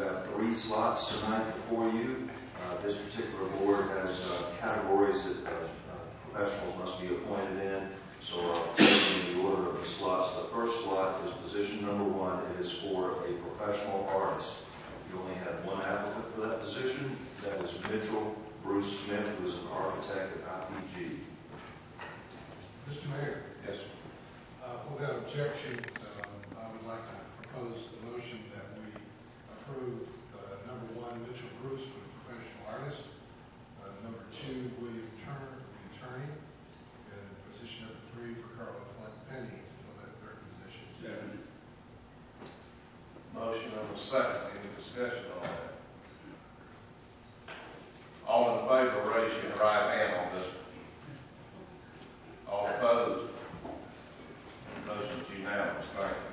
have 3 slots tonight before you. This particular board has categories that professionals must be appointed in. So in the order of the slots, the first slot is position number 1. It is for a professional artist. You only have 1 applicant for that position. That is Mitchell Bruce Smith, who is an architect at IPG. Mr. Mayor. Yes. Without objection, I would like to propose the motion that we approve number 1, Mitchell Bruce for the professional artist, number 2, William Turner, the attorney, and position number 3 for Carla Penny for that 3rd position. Second. Motion on the second. Any discussion on that? All in favor, raise your right hand on this. All opposed? Motion's unanimous. Thank you.